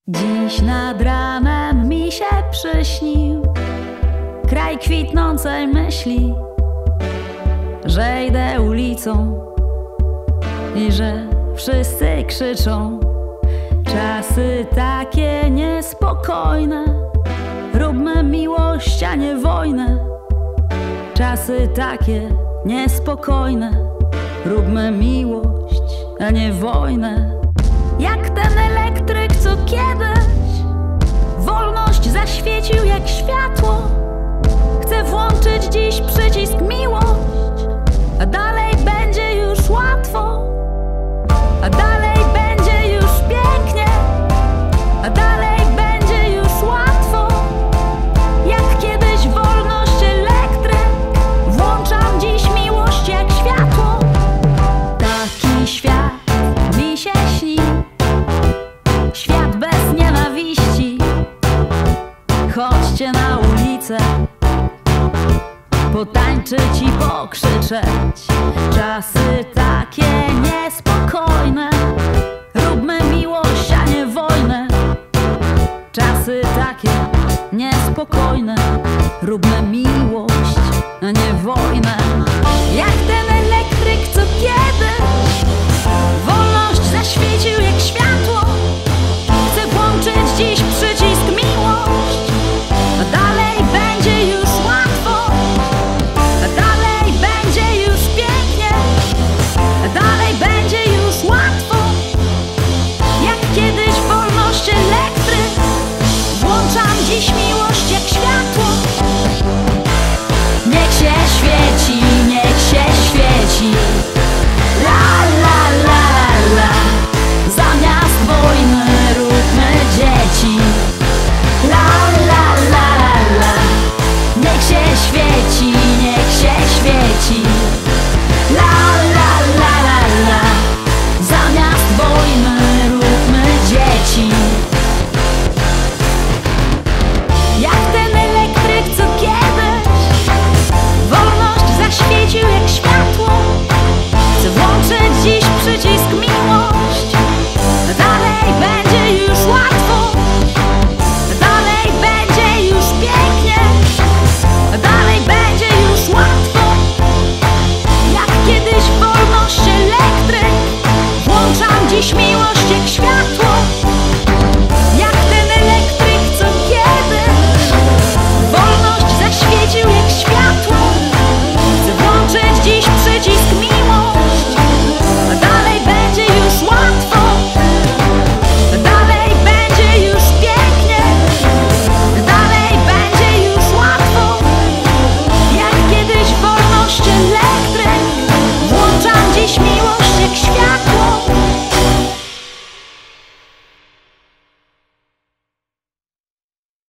Dziś nad ranem mi się przyśnił kraj kwitnącej myśli, że idę ulicą i że wszyscy krzyczą. Czasy takie niespokojne, róbmy miłość, a nie wojnę. Czasy takie niespokojne, róbmy miłość, a nie wojnę. Jak ten elektryk, co kiedyś wolność zaświecił jak światło, chcę włączyć dziś przycisk miłość, a dalej będzie już łatwo, a dalej będzie już pięknie, a dalej będzie już łatwo. Jak kiedyś wolność elektryk, włączam dziś miłość jak światło. Taki świat mi się śni, świat bez nienawiści. Chodźcie na ulicę, potańczyć i pokrzyczeć. Czasy takie niespokojne, róbmy miłość, a nie wojnę. Czasy takie niespokojne, róbmy miłość, a nie wojnę.